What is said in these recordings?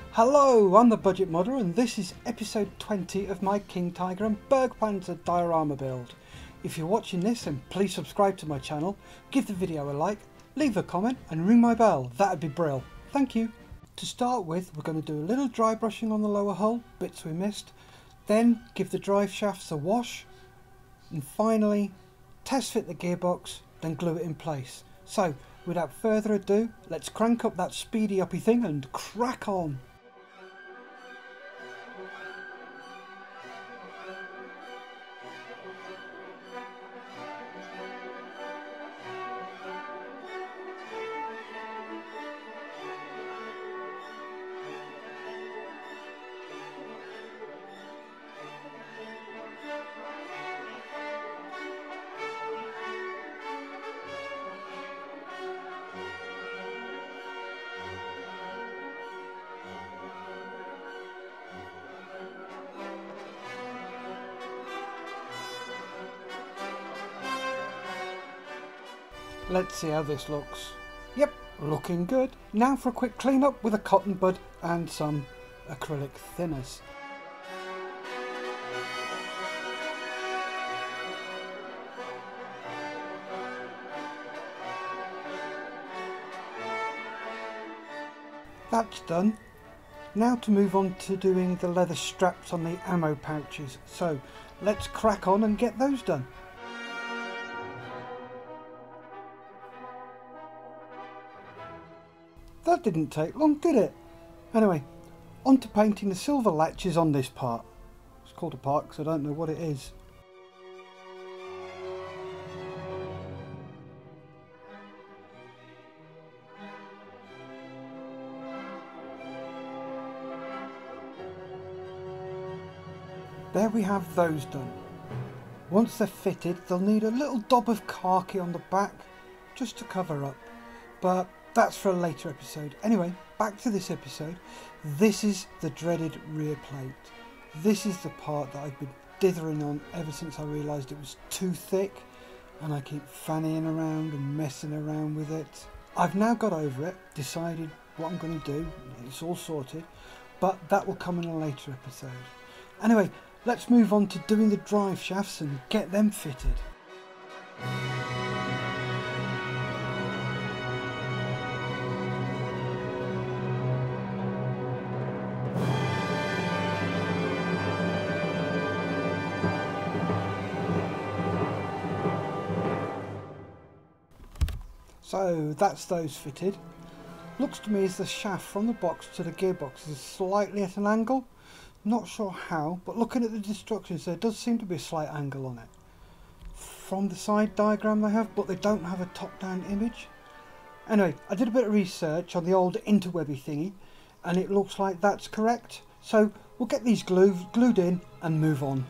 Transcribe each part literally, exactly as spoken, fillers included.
Hello, I'm the Budget Modder and this is episode twenty of my King Tiger and BergePanzer diorama build. If you're watching this, then please subscribe to my channel, give the video a like, leave a comment and ring my bell, that'd be brill. Thank you. To start with, we're going to do a little dry brushing on the lower hull, bits we missed, then give the drive shafts a wash, and finally test fit the gearbox, then glue it in place. So without further ado, let's crank up that speedy uppy thing and crack on. Let's see how this looks. Yep, looking good. Now for a quick clean up with a cotton bud and some acrylic thinners. That's done. Now to move on to doing the leather straps on the ammo pouches. So let's crack on and get those done. That didn't take long, did it? Anyway, on to painting the silver latches on this part. It's called a part because I don't know what it is. There we have those done. Once they're fitted, they'll need a little daub of khaki on the back just to cover up, but that's for a later episode. Anyway, back to this episode. This is the dreaded rear plate. This is the part that I've been dithering on ever since I realised it was too thick, and I keep fannying around and messing around with it. I've now got over it, decided what I'm going to do, it's all sorted, but that will come in a later episode. Anyway, let's move on to doing the drive shafts and get them fitted. So that's those fitted. Looks to me as the shaft from the box to the gearbox is slightly at an angle. Not sure how, but looking at the instructions there does seem to be a slight angle on it. From the side diagram they have, but they don't have a top-down image. Anyway, I did a bit of research on the old interwebby thingy, and it looks like that's correct. So we'll get these glued, glued in and move on.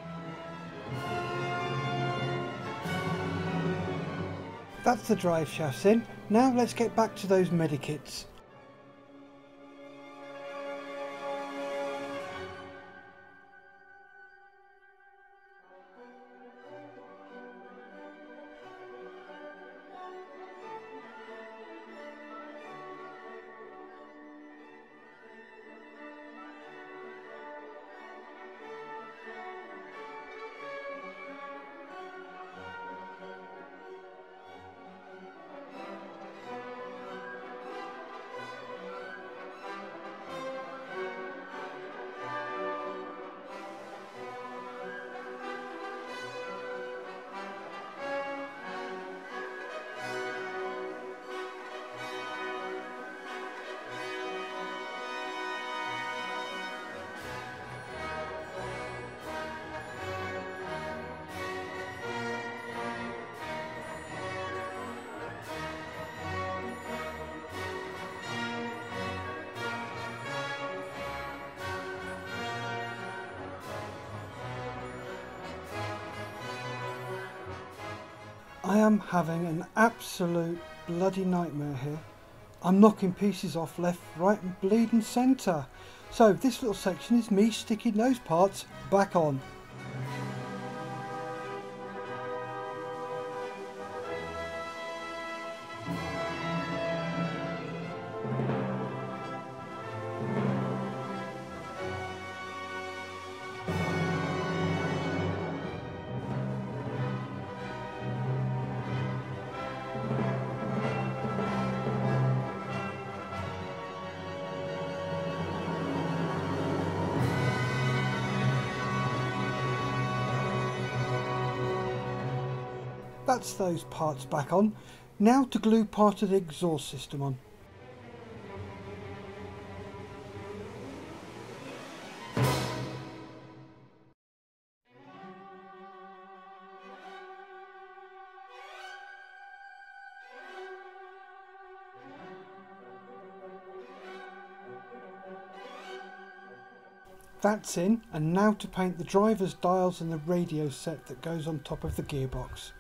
That's the drive shafts in. Now let's get back to those medikits. I am having an absolute bloody nightmare here. I'm knocking pieces off left, right and bleeding centre. So this little section is me sticking those parts back on. that's those parts back on. Now to glue part of the exhaust system on. That's in, and now to paint the driver's dials and the radio set that goes on top of the gearbox.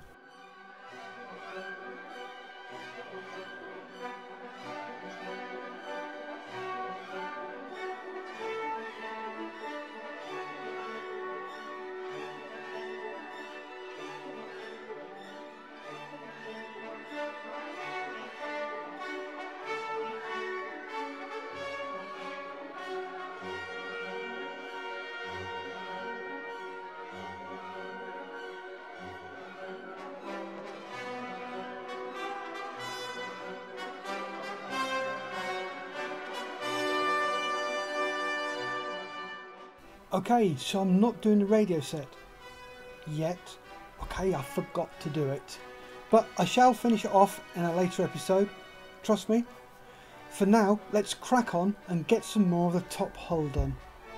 Okay, so I'm not doing the radio set yet. Okay, I forgot to do it. But I shall finish it off in a later episode, trust me. For now, let's crack on and get some more of the top hull done.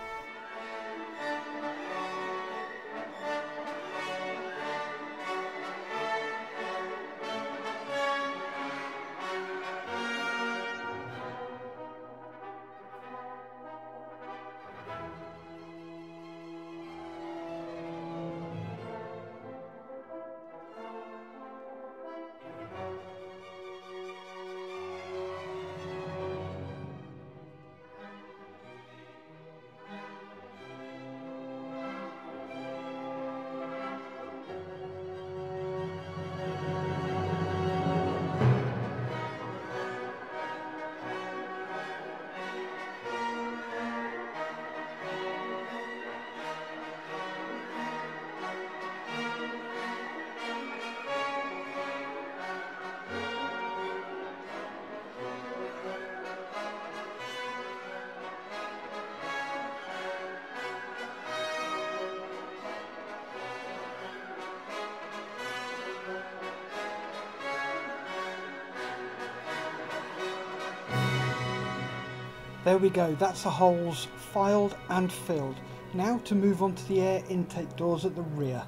There we go, that's the holes filed and filled. Now to move on to the air intake doors at the rear.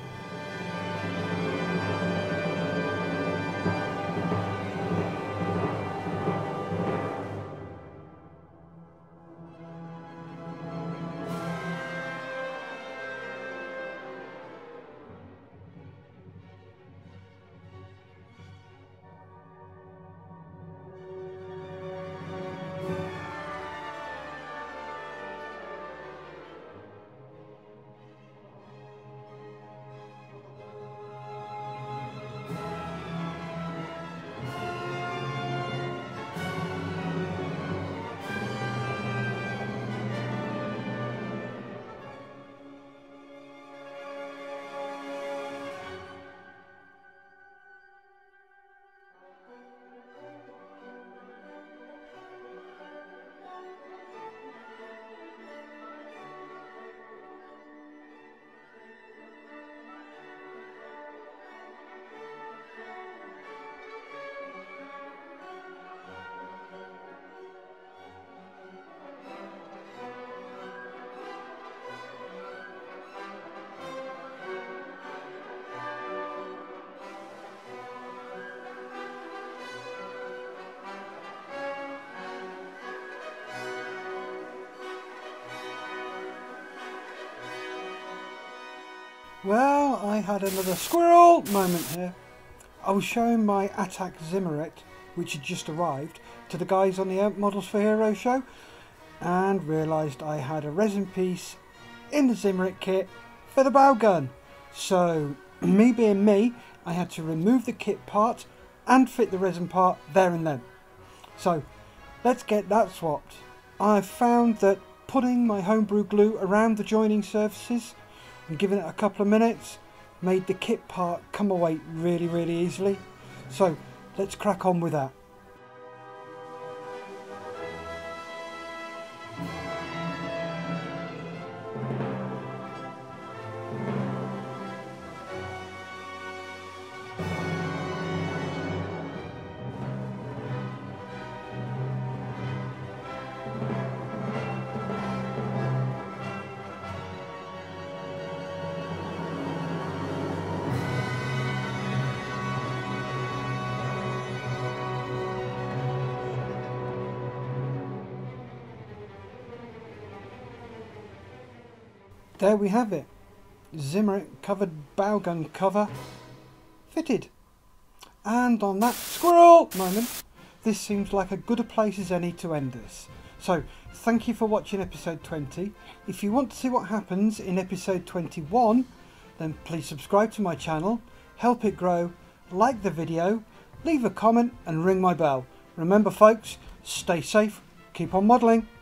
Well, I had another squirrel moment here. I was showing my Attack Zimmeret, which had just arrived, to the guys on the Models for Heroes show, and realised I had a resin piece in the Zimmeret kit for the bow gun. So, me being me, I had to remove the kit part and fit the resin part there and then. So, let's get that swapped. I've found that putting my homebrew glue around the joining surfaces and giving it a couple of minutes made the kit part come away really really easily. So let's crack on with that. there we have it. Zimmerit covered bow gun cover fitted. And on that squirrel moment, this seems like a good a place as any to end this. So thank you for watching episode twenty. If you want to see what happens in episode twenty-one, then please subscribe to my channel, help it grow, like the video, leave a comment and ring my bell. Remember folks, stay safe, keep on modelling.